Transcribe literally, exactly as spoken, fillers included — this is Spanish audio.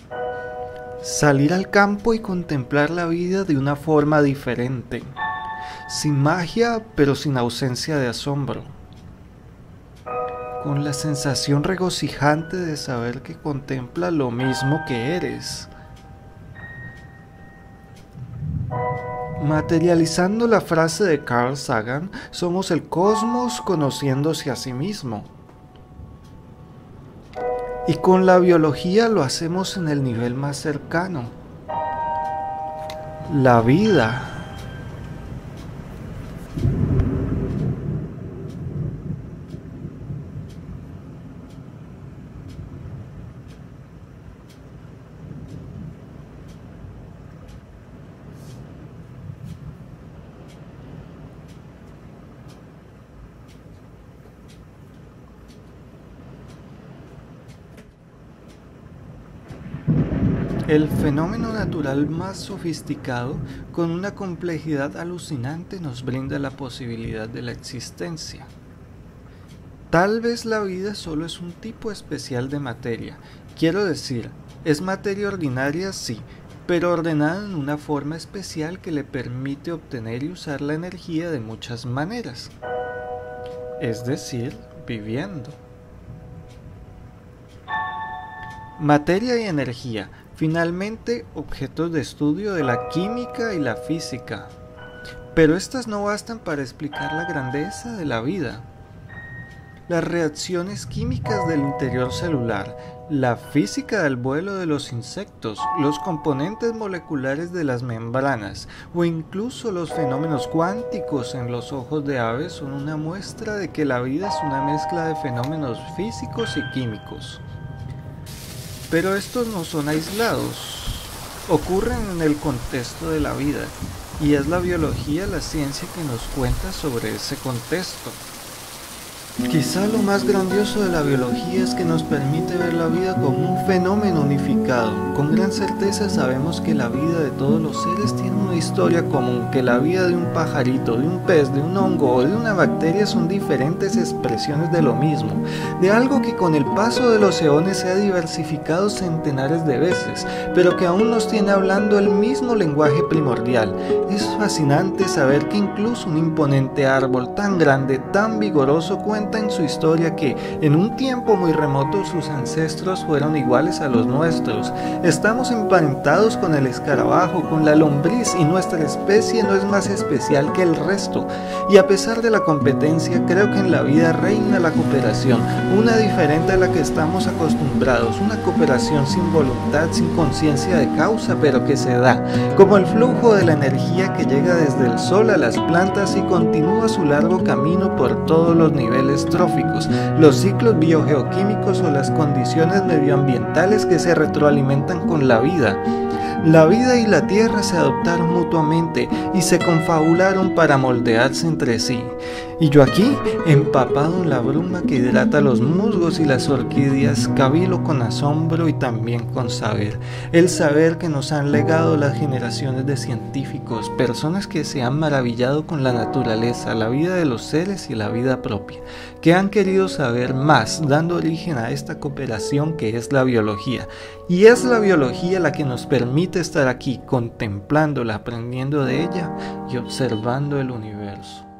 Salir al campo y contemplar la vida de una forma diferente, sin magia pero sin ausencia de asombro, con la sensación regocijante de saber que contempla lo mismo que eres. Materializando la frase de Carl Sagan, somos el cosmos conociéndose a sí mismo. Y con la biología lo hacemos en el nivel más cercano, la vida. El fenómeno natural más sofisticado, con una complejidad alucinante, nos brinda la posibilidad de la existencia. Tal vez la vida solo es un tipo especial de materia. Quiero decir, es materia ordinaria, sí, pero ordenada en una forma especial que le permite obtener y usar la energía de muchas maneras. Es decir, viviendo. Materia y energía, finalmente objetos de estudio de la química y la física. Pero estas no bastan para explicar la grandeza de la vida. Las reacciones químicas del interior celular, la física del vuelo de los insectos, los componentes moleculares de las membranas o incluso los fenómenos cuánticos en los ojos de aves son una muestra de que la vida es una mezcla de fenómenos físicos y químicos. Pero estos no son aislados, ocurren en el contexto de la vida, y es la biología la ciencia que nos cuenta sobre ese contexto. Quizá lo más grandioso de la biología es que nos permite ver la vida como un fenómeno unificado. Con gran certeza sabemos que la vida de todos los seres tiene una historia común, que la vida de un pajarito, de un pez, de un hongo o de una bacteria son diferentes expresiones de lo mismo, de algo que con el paso de los eones se ha diversificado centenares de veces, pero que aún nos tiene hablando el mismo lenguaje primordial. Es fascinante saber que incluso un imponente árbol tan grande, tan vigoroso, cuenta en su historia que en un tiempo muy remoto sus ancestros fueron iguales a los nuestros. Estamos emparentados con el escarabajo, con la lombriz, y nuestra especie no es más especial que el resto. Y a pesar de la competencia, creo que en la vida reina la cooperación, una diferente a la que estamos acostumbrados, una cooperación sin voluntad, sin conciencia de causa, pero que se da, como el flujo de la energía que llega desde el sol a las plantas y continúa su largo camino por todos los niveles tróficos, los ciclos biogeoquímicos o las condiciones medioambientales que se retroalimentan con la vida. La vida y la tierra se adoptaron mutuamente y se confabularon para moldearse entre sí. Y yo aquí, empapado en la bruma que hidrata los musgos y las orquídeas, cabilo con asombro y también con saber. El saber que nos han legado las generaciones de científicos, personas que se han maravillado con la naturaleza, la vida de los seres y la vida propia, que han querido saber más, dando origen a esta cooperación que es la biología. Y es la biología la que nos permite estar aquí, contemplándola, aprendiendo de ella y observando el universo.